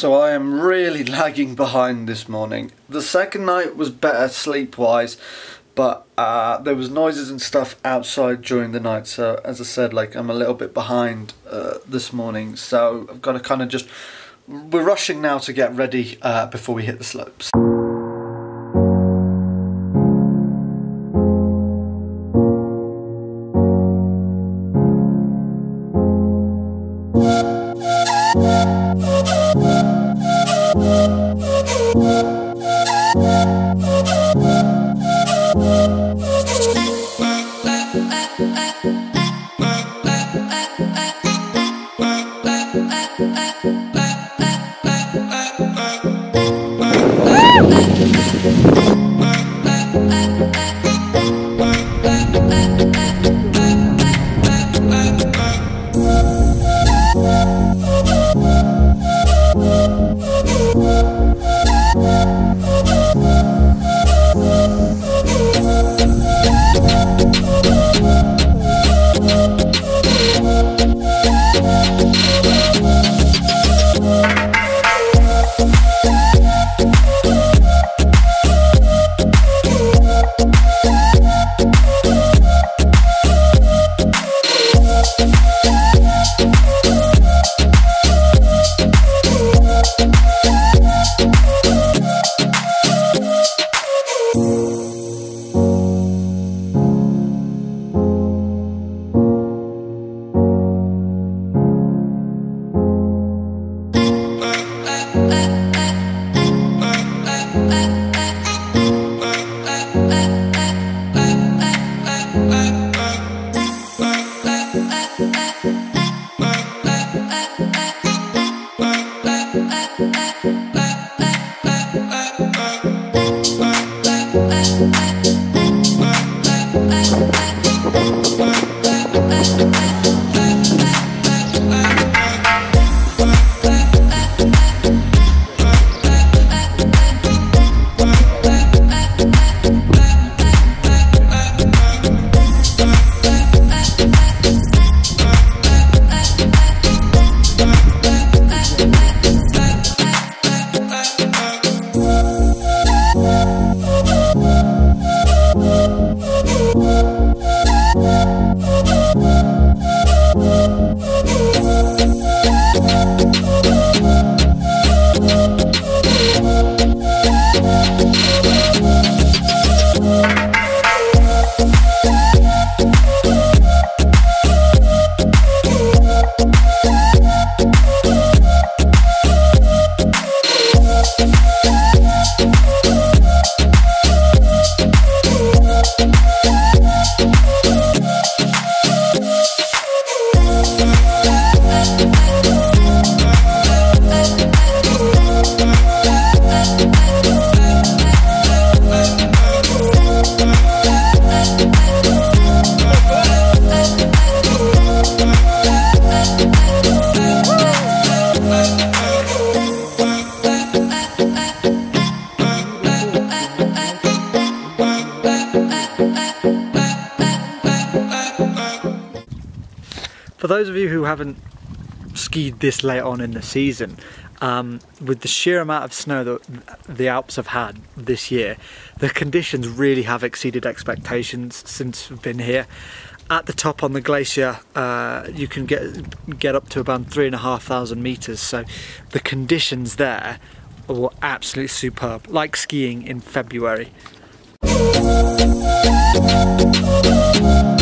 So I am really lagging behind this morning. The second night was better sleep-wise, but there was noises and stuff outside during the night, so as I said, like, I'm a little bit behind this morning, so I've got to kind of just... We're rushing now to get ready before we hit the slopes. For those of you who haven't skied this late on in the season, with the sheer amount of snow that the Alps have had this year, the conditions really have exceeded expectations since we've been here. At the top on the glacier, you can get up to about 3,500 meters, so the conditions there were absolutely superb, like skiing in February.